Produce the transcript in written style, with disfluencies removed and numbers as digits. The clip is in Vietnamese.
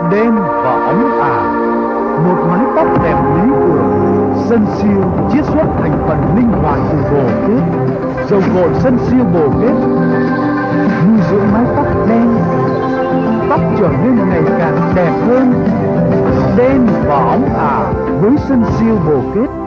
đen và óng ả, một mái tóc đẹp lý tưởng. Sân siêu chiết xuất thành phần linh hoạt từ bồ kết, dầu gội sân siêu bồ kết nuôi dưỡng mái tóc đen, tóc trở nên ngày càng đẹp hơn, đen và óng ả với sân siêu bồ kết.